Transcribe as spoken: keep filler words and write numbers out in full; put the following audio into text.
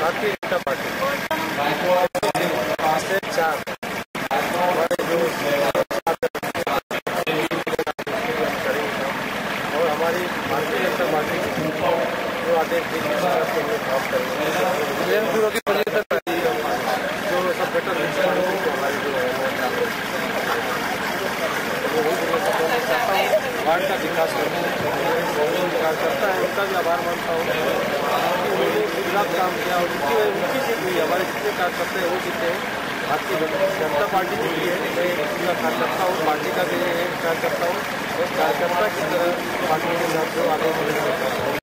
Bharatiya Janata party पाँच से चार हमारे जो और हमारी भारतीय जनता पार्टी जो आदेश देगी काम करेंगे जो सब बेटर हमारी जो है वार्ड का विकास करना है, विकास करता है, उनका भी आभार मानता हूँ। उन्होंने गुजरात काम किया और उनकी उनकी जीत हुई। हमारे जितने कार्यकर्ता हैं वो जीते हैं, भारतीय जनता पार्टी जीती है। मैं पूरा कार्यकर्ता हूँ, पार्टी का भी कार्यकर्ता हूँ और कार्यकर्ता की तरह पार्टी के साथ जो आगे बढ़ना चाहता हूँ।